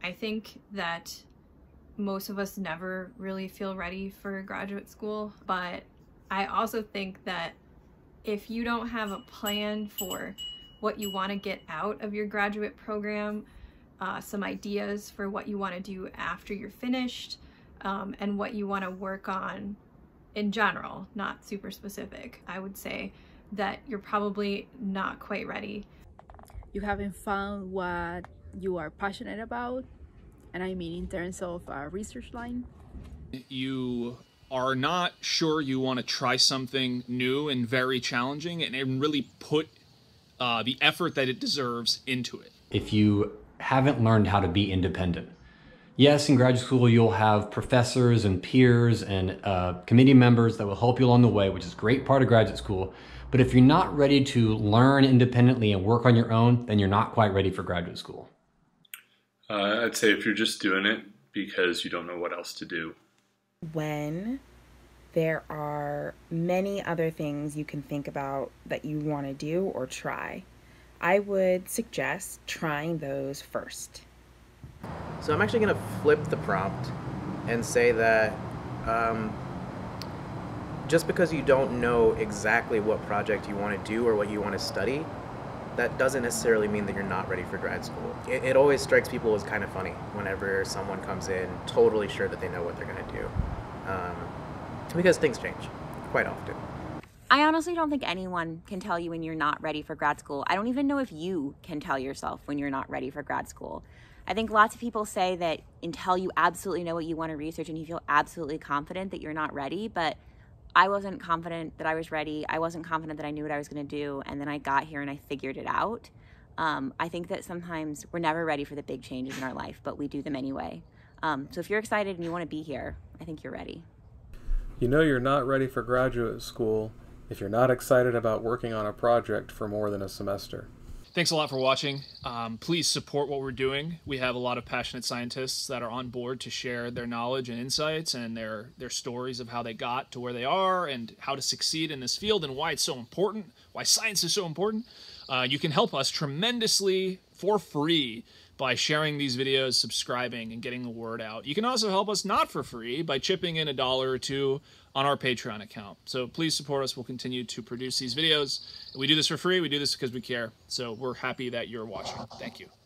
I think that most of us never really feel ready for graduate school, but I also think that if you don't have a plan for what you want to get out of your graduate program, some ideas for what you want to do after you're finished, and what you want to work on in general, not super specific, I would say that you're probably not quite ready. You haven't found what you are passionate about, and I mean in terms of a research line. You are not sure you want to try something new and very challenging and really put the effort that it deserves into it. If you haven't learned how to be independent, yes, in graduate school you'll have professors and peers and committee members that will help you along the way, which is a great part of graduate school. But if you're not ready to learn independently and work on your own, then you're not quite ready for graduate school. I'd say if you're just doing it because you don't know what else to do. When there are many other things you can think about that you want to do or try, I would suggest trying those first. So I'm actually going to flip the prompt and say that just because you don't know exactly what project you want to do or what you want to study, that doesn't necessarily mean that you're not ready for grad school. It always strikes people as kind of funny whenever someone comes in totally sure that they know what they're going to do. Because things change quite often. I honestly don't think anyone can tell you when you're not ready for grad school. I don't even know if you can tell yourself when you're not ready for grad school. I think lots of people say that until you absolutely know what you want to research and you feel absolutely confident that you're not ready, but I wasn't confident that I was ready. I wasn't confident that I knew what I was going to do, and then I got here and I figured it out. I think that sometimes we're never ready for the big changes in our life, but we do them anyway. So if you're excited and you want to be here, I think you're ready. You know you're not ready for graduate school if you're not excited about working on a project for more than a semester. Thanks a lot for watching. Please support what we're doing. We have a lot of passionate scientists that are on board to share their knowledge and insights and their stories of how they got to where they are and how to succeed in this field and why it's so important, why science is so important. You can help us tremendously for free by sharing these videos, subscribing, and getting the word out. You can also help us not for free by chipping in $1 or $2 on our Patreon account. So please support us. We'll continue to produce these videos. We do this for free. We do this because we care. So we're happy that you're watching. Thank you.